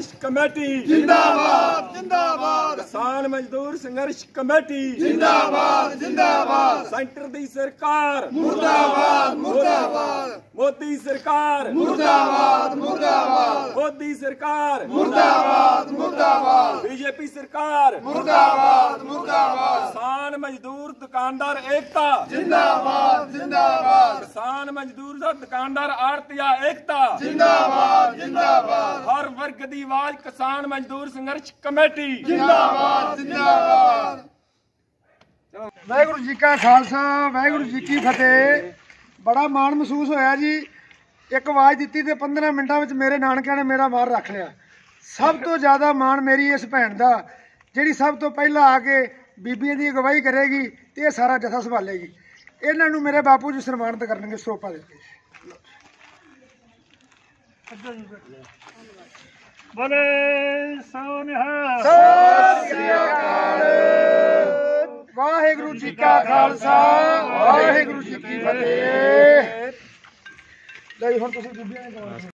संघर्ष कमेटी जिंदाबाद जिंदाबाद। किसान मजदूर संघर्ष कमेटी जिंदाबाद जिंदाबाद। सेंटर दी सरकार मुर्दाबाद मुर्दाबाद। मोदी सरकार मुर्दाबाद मुर्दाबाद। मोदी सरकार मुर्दाबाद मुर्दाबाद। बीजेपी सरकार मुर्दाबाद मुर्दाबाद। किसान मजदूर दुकानदार एकता जिंदाबाद जिंदाबाद। किसान मजदूर दा दुकानदार आड़तिया एकता जिंदाबाद जिंदाबाद। हर वर्ग दी आवाज किसान मजदूर संघर्ष कमेटी जिंदाबाद जिंदाबाद। वाहिगुरू जी का खालसा वाहिगुरू जी की फतेह। बड़ा माण महसूस होया जी। एक आवाज़ दी तो 15 मिनटों में मेरे नानकिਆਂ ने मेरा मार रख लिया। सब तो ज़्यादा माण मेरी इस भैन का जी सब तो पहला आके बीबियों की अगवाई करेगी तो यह सारा जथा संभालेगी। इन्हों मेरे बापू जी सम्मानित करनगे सरोपा देके। बोले वाहिगुरू जी का खालसा वाहिगुरू जी की फतेह।